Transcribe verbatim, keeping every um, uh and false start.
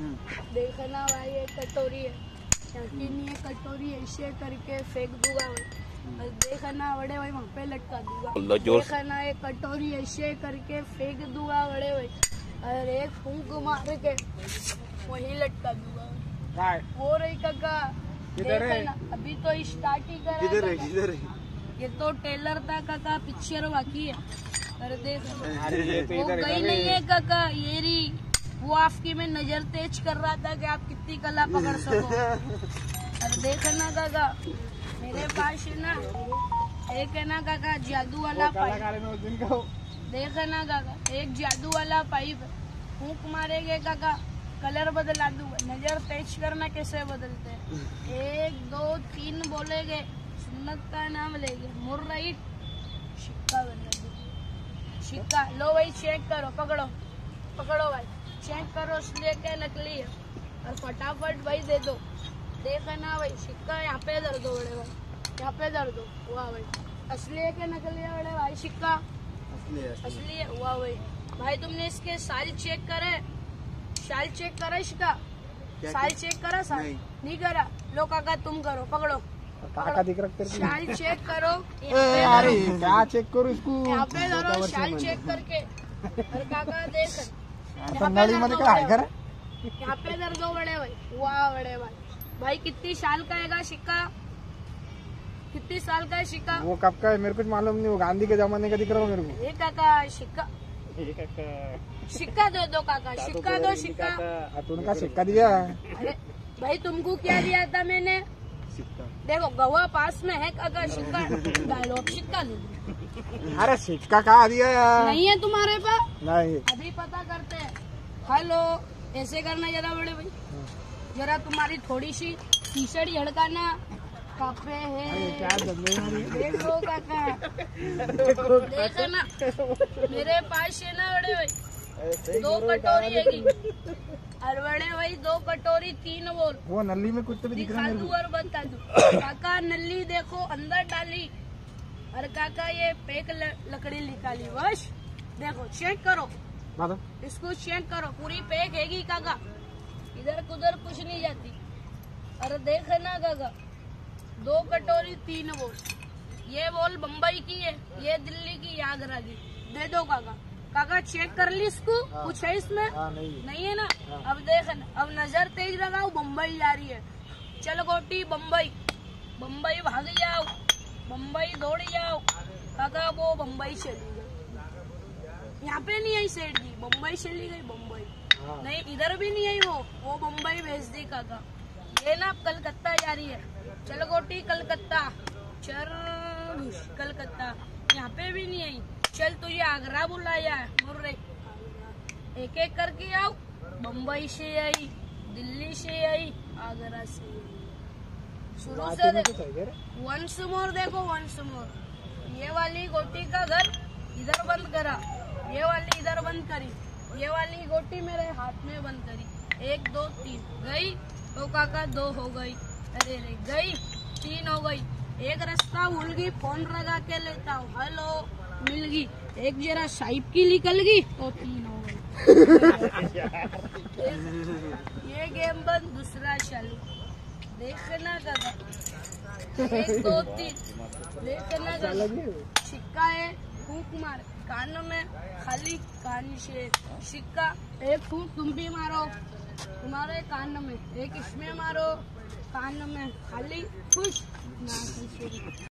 देखना भाई ये कटोरी है, यकीन ये कटोरी ऐसे करके फेंक दूंगा भाई। देखना बड़े भाई वहाँ पे लटका दूंगा। देखना ये कटोरी ऐसे करके फेंक दूंगा बड़े भाई, और एक फूंक मार के वही लटका दूंगा। वो रही काका, देखना अभी तो स्टार्ट ही करा। किधर है किधर है? ये तो टेलर था काका, पिक्चर बाकी है। अरे देख वो गई नहीं है काका, ये रही। वो आपकी मैं नजर तेज कर रहा था कि आप कितनी कला पकड़ सको। अरे देखना काका, मेरे पास है ना एक है ना काका जादू वाला पाइप। देखना काका, एक जादू वाला पाइप फूंक मारेंगे काका, कलर बदला दूंगा। नजर तेज करना कैसे बदलते हैं, एक दो तीन बोलेगे, सुन्नत का नाम लेंगे, मुर राइट, सिक्का बनना दूंगा। सिक्का लो भाई, चेक करो, पकड़ो पकड़ो भाई, चेक करो इसलिए क्या नकली है, और फटाफट भाई दे दो। देखना भाई सिक्का यहाँ पे धर दो बड़े भाई, यहाँ पे धर दो। वाह भाई, असली है क्या नकली है बड़े भाई? सिक्का असली है। वाह भाई, भाई तुमने इसके साल चेक करे? साल चेक करा इसका? साल चेक करा? साल नहीं, नहीं करा। लो काका तुम करो, पकड़ो काका दिख रहा है। शाल चेक करो। अरे क्या चेक करो इसको? यहाँ पे धरो शाल चेक करके। और काका देख, यहाँ पे धर दो बड़े भाई। वाह बड़े भाई, भाई कितनी साल का है सिक्का? कितनी साल का है सिक्का? वो कब का है मेरे कुछ मालूम नहीं, वो गांधी के जमाने का दिख रहा है मेरे को। ये काका सिक्का, सिक्का दो दो काका, सिक्का दो, सिक्का। उनका सिक्का दिया। अरे भाई तुमको क्या दिया था मैंने? देखो गवाह पास में है काका, सिक्का डायलॉग, सिक्का दो। अरे सिक्का कहाँ दिया यार? नहीं है तुम्हारे पास? नहीं, अभी पता करते हैं। हेलो, ऐसे करना जरा बड़े भाई, जरा तुम्हारी थोड़ी सी टी शर्ट झड़काना। कापे है देखो काका, देखो ना मेरे पास है ना बड़े भाई दो कटोरी है, और बड़े भाई दो कटोरी तीन बोल। वो नली में कुछ तो भी दिख रहा है। और बता दू काका, नली देखो अंदर डाली, और काका ये पैक लकड़ी निकाली। बस देखो, चेक करो इसको, चेक करो, पूरी पैक हैगी काका, इधर कुधर कुछ नहीं जाती। अरे देखना काका, दो कटोरी तीन बोल। ये बोल बम्बई की है, ये दिल्ली की, आगरा की। दे दो काका। काका चेक कर ली इसको? हाँ। कुछ है इसमें? हाँ, नहीं, नहीं है ना। हाँ। अब देख, अब नजर तेज लगाओ, बम्बई जा रही है। चल गोटी बम्बई, बम्बई भाग जाओ, बम्बई दौड़ जाओ। काका वो बम्बई चली गई, यहाँ पे नहीं आई सेठ जी, बम्बई चली गई। बम्बई हाँ। नहीं, इधर भी नहीं आई वो वो बम्बई भेज दी काका। ये ना कलकत्ता जा रही है। चल गोटी कलकत्ता, चल कलकत्ता, यहाँ पे भी नहीं आई। चल तुझे आगरा बुलाया है, मुर्रे एक एक करके आओ। बम्बई से आई, दिल्ली से आई, आगरा से आई। शुरू से देखो, वंस मोर देखो, वंस मोर। ये वाली गोटी का घर इधर बंद करा, ये वाली इधर बंद करी, ये वाली गोटी मेरे हाथ में बंद करी। एक दो तीन गई तो काका दो हो गई। अरे रे गई, तीन हो गई। एक रास्ता भूल गई, फोन लगा के लेता हूँ, हेलो मिल गई। एक जरा साइप की निकल गई तो तीन हो गई। ये गेम बंद, दूसरा चालू। देखना काका, एक दो तीन, देखना काका। सिक्का है, फूंक मार कान में, खाली कान से सिक्का। एक फूंक तुम भी मारो तुम्हारे कान में, एक इसमें मारो कान में, खाली खुश ना।